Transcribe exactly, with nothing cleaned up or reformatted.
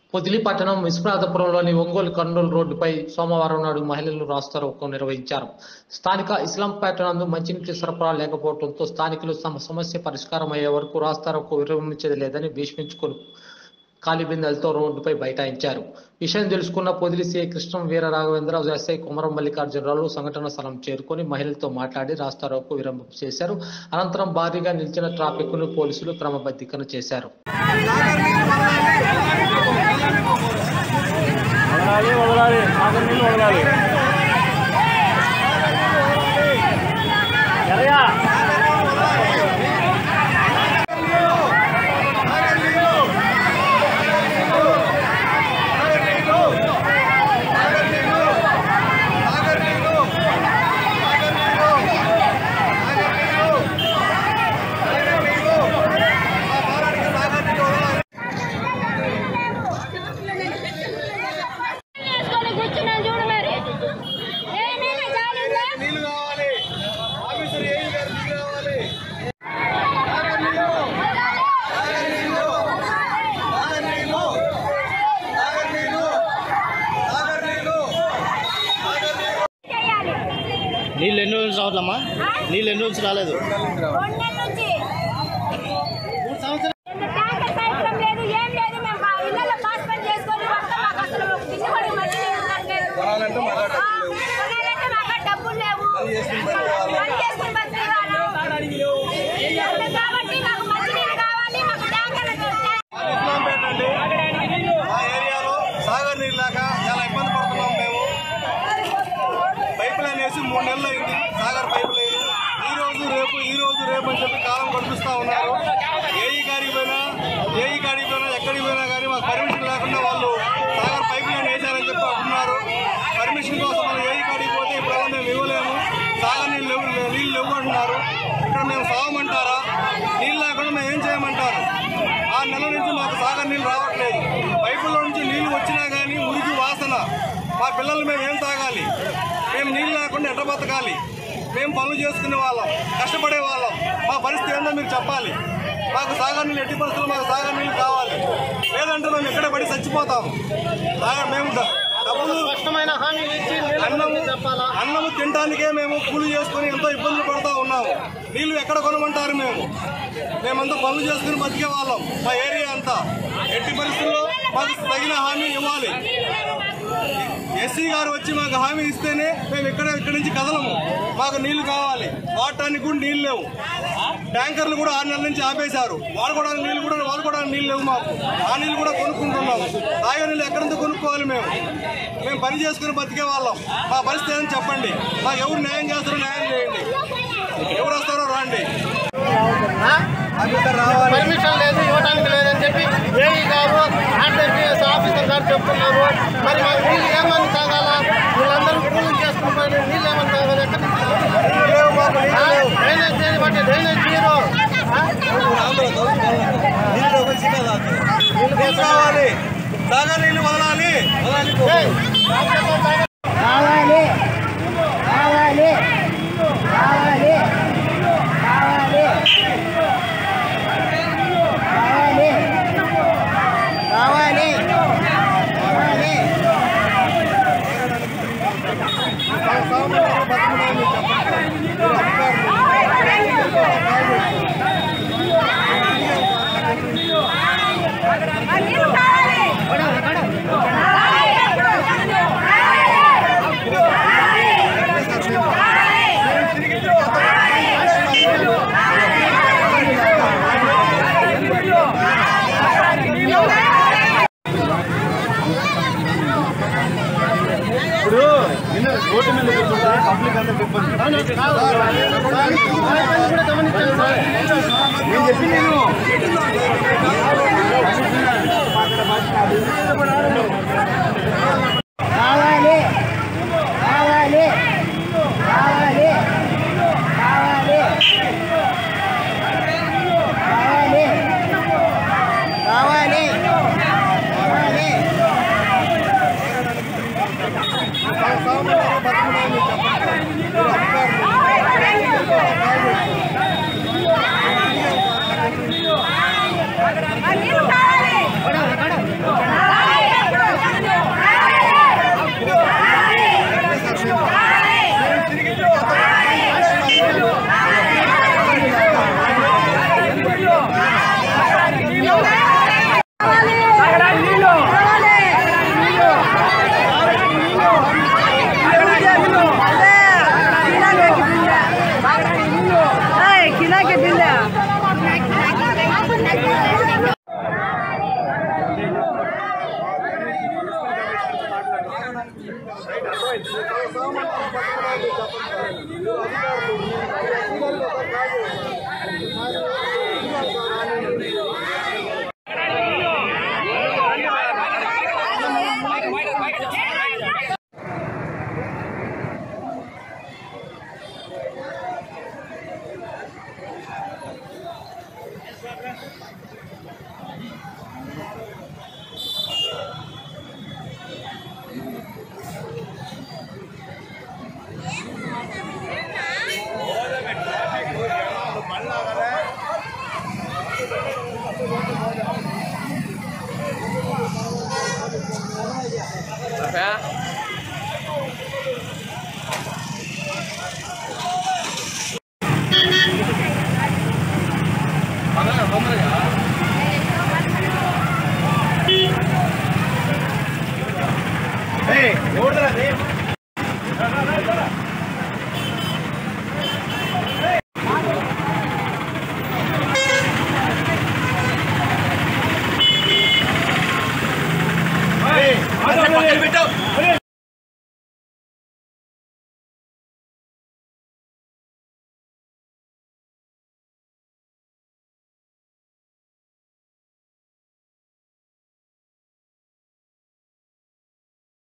పొదిలి పట్టణం విశ్వనాథపురంలోని ఒంగోలు-కర్నూలు రోడ్డుపై సోమవారం నాడు మహిళలు రాస్తారోకో నిర్వహించారు. స్థానిక ఇస్లాంపేట నందు మంచినీటి సరఫరా లేకపోవడంతో స్థానికులు తమ సమస్య పరిష్కారం అయ్యే వరకు రాస్తారోకో విరమించేది లేదని భీష్మించుకుని ఖాళీ బిందెలతో రోడ్డుపై బైఠాయించారు. విషయం తెలుసుకున్న పొదిలి సీఐ కృష్ణం వీర రాఘవేంద్ర, ఎస్ఐ కుమరం మల్లికార్జునరావు సంఘటన స్థలం చేరుకుని మహిళలతో మాట్లాడి రాస్తారోకో విరమింపు చేశారు. అనంతరం భారీగా నిలిచిన ట్రాఫిక్ ను పోలీసులు క్రమబద్ధీకరణ చేశారు. నీళ్ళు ఎన్ని రోజులు రావట్లమ్మా? నీళ్ళు ఎన్ని రోజులు రాలేదు? మూడు నెలలు అయింది సాగర్ పైపు లేదు. ఈ రోజు రేపు ఈ రోజు రేపు అని చెప్పి కాలం గడిపిస్తూ ఉన్నారు. ఏఈ గాడికి పోయినా ఏఈ గాడికి పోయినా ఎక్కడికి పోయినా కానీ మాకు పర్మిషన్ లేకుండా వాళ్ళు సాగర్ పైపు లైన్ వేశారని చెప్పి అంటున్నారు. పర్మిషన్ కోసం మనం ఏఈ గాడికి పోతే ఇప్పుడు మేము ఇవ్వలేము, సాగర్ నీళ్ళు లేవు నీళ్ళు లేవు అంటున్నారు. ఇక్కడ మేము సాగమంటారా? నీళ్ళు లేకుండా మేము ఏం చేయమంటారు? ఆ నెల నుంచి మాకు సాగర్ నీళ్ళు రావట్లేదు. పైపుల్లో నుంచి నీళ్లు వచ్చినా కానీ మురికి వాసన. మా పిల్లలు మేము ఏం తాగాలి? మేము నీళ్ళు లేకుండా ఎట్ట బతకాలి? మేము పనులు చేసుకునే వాళ్ళం, కష్టపడే వాళ్ళం. మా పరిస్థితి ఏందో మీరు చెప్పాలి. మాకు సాగర్ నీళ్ళు ఎట్టి పరిస్థితులు మాకు సాగర్ నీళ్ళు కావాలి, లేదంటే మేము ఎక్కడ పడి చచ్చిపోతాము. సాగర్ మేము డబ్బులు కష్టమైన హామీలు ఇచ్చి అన్నము అన్నము తినడానికే మేము కూలి చేసుకుని ఎంతో ఇబ్బందులు పడుతూ ఉన్నాము. నీళ్లు ఎక్కడ కొనమంటారు? మేము మేమంతా పనులు చేసుకుని బతికే వాళ్ళం. మా ఏరియా అంతా ఎట్టి పరిస్థితుల్లో మాకు తగిన హామీ ఇవ్వాలి. ఎస్సీ గారు వచ్చి మాకు హామీ ఇస్తేనే మేము ఇక్కడ ఇక్కడి నుంచి కదలము. మాకు నీళ్లు కావాలి, వాడటానికి కూడా నీళ్ళు లేవు. ట్యాంకర్లు కూడా ఆరు నెలల నుంచి ఆపేశారు. వాడుకోవడానికి నీళ్ళు కూడా వాడుకోవడానికి నీళ్ళు లేవు మాకు. ఆ నీళ్ళు కూడా కొనుక్కుంటున్నాము. తాగే నీళ్ళు ఎక్కడంతా కొనుక్కోవాలి? మేము మేము పని చేసుకుని బతికే వాళ్ళం. మా పరిస్థితి ఏమని చెప్పండి. మాకు ఎవరు న్యాయం చేస్తారో న్యాయం చేయండి. ఎవరు వస్తారో రాండి. పర్మిషన్ లేదు, ఇవ్వడానికి లేదని చెప్పి ఏఈ గారు ఆర్టీపీఎస్ ఆఫీసర్ గారు చెప్తున్నారు. మరి మాకు నీళ్ళు ఏమని తాగాలా? వీళ్ళందరూ కూలి చేసుకుంటారు, నీళ్ళు ఏమని తాగాలి? డ్రైనేజ్ చేయని బట్టి డ్రైనేజ్ జీరో. నీళ్ళు కావాలి, తాగా నీళ్ళు వదలాలి కావాలి కావాలి కావాలి కావాలి కావాలి ఇప్పుడు రోడ్డు మీద కూర్చుంటే పబ్లిక్ అంతా ఇబ్బంది. నేను చెప్పి నేను కావాలి కావాలి